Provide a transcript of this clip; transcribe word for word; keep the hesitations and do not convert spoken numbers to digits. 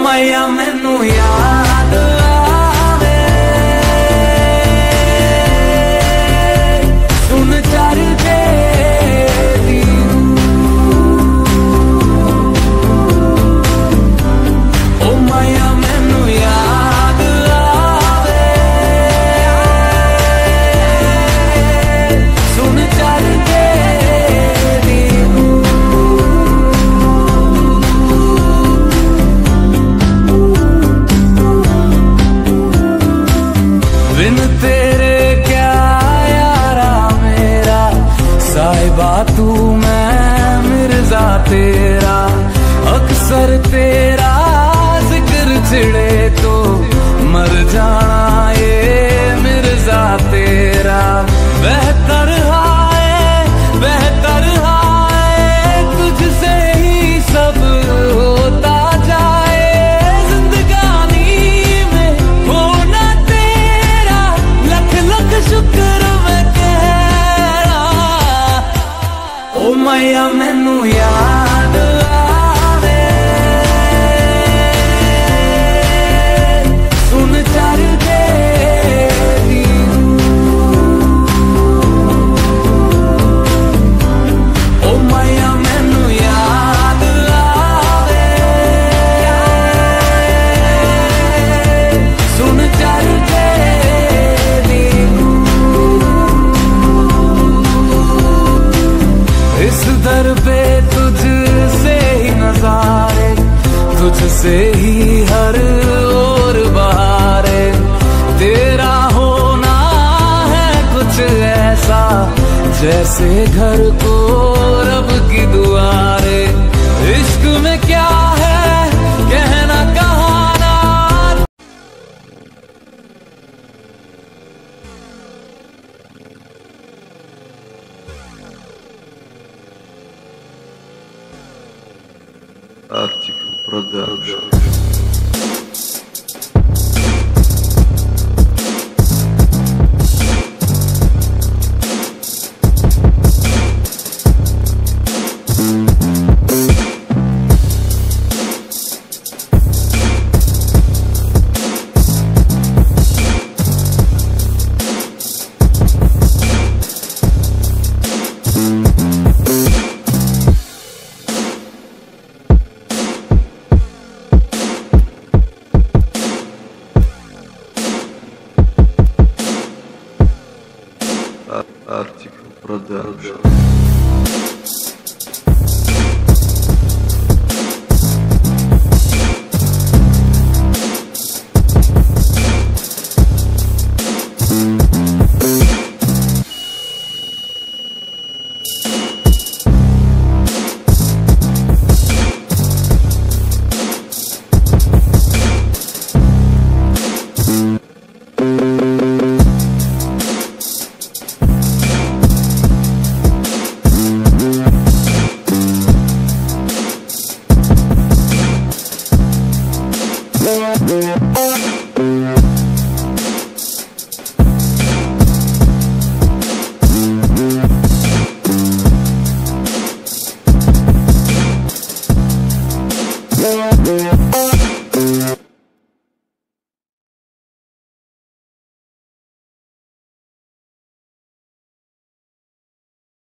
मैया मैनू याद आवे सुन चर दे ओ मैया मैनू याद आवे सुन चर दे बिन तेरे क्या यारा मेरा साहिबा तू मैं मिर्जा तेरा अक्सर तेरा जिक्र छिड़े तो मर जाना ये मिर्जा तेरा बेहतर हाय बेहतर हाय तुझसे ही सब होता जाए जिंदगानी में होना तेरा लख लख शुक्र मैं कह रहा ओ मैया मैनू याद आवे सुन चर दे ओ मैया मैनू याद आवे सुन चर दे इस दर पे तुझसे ही नजारे तुझसे ही हर ओर बहारे तेरा होना है कुछ ऐसा जैसे घर को रब की दुआरे इश्क में क्या है कहना कहाना Article Production. Article Production.